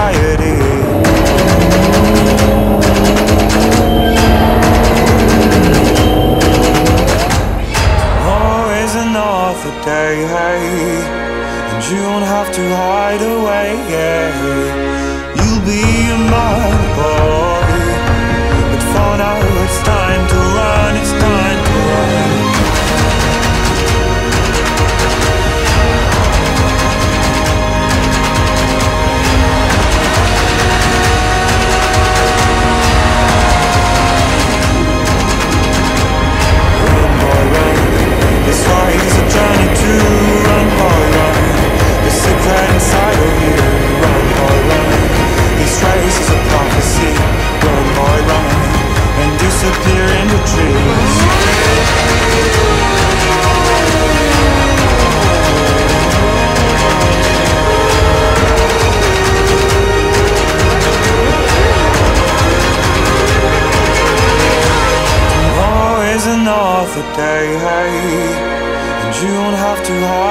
anxiety. Always another day, and you won't have to hide away. You'll be my boy, but for now it's time to run, it's time to run. Run, boy, run. This life is a journey to run, boy, run. The secret inside of you. Run, boy, run. This race is a prophecy. Run, boy, run, and disappear in the trees. Tomorrow is another day, and you won't have to hide